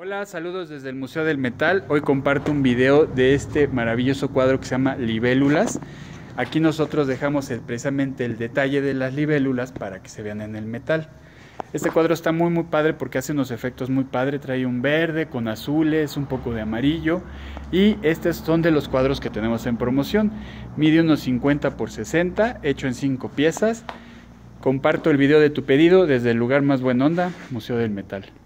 Hola, saludos desde el Museo del Metal. Hoy comparto un video de este maravilloso cuadro que se llama libélulas. Aquí nosotros dejamos precisamente el detalle de las libélulas para que se vean en el metal. Este cuadro está muy padre porque hace unos efectos muy padre. Trae un verde con azules, un poco de amarillo. Y estos son de los cuadros que tenemos en promoción. Mide unos 50 por 60, hecho en 5 piezas. Comparto el video de tu pedido desde el lugar más buena onda, Museo del Metal.